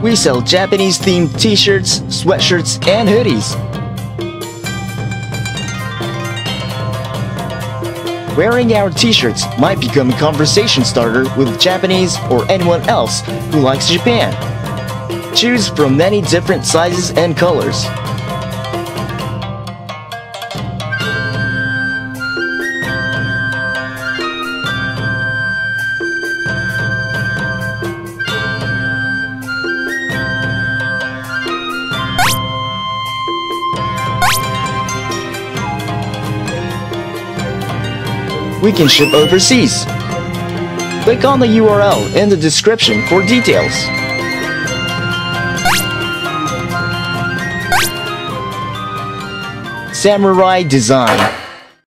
We sell Japanese-themed t-shirts, sweatshirts, and hoodies. Wearing our t-shirts might become a conversation starter with Japanese or anyone else who likes Japan. Choose from many different sizes and colors. We can ship overseas. Click on the URL in the description for details. Samurai design.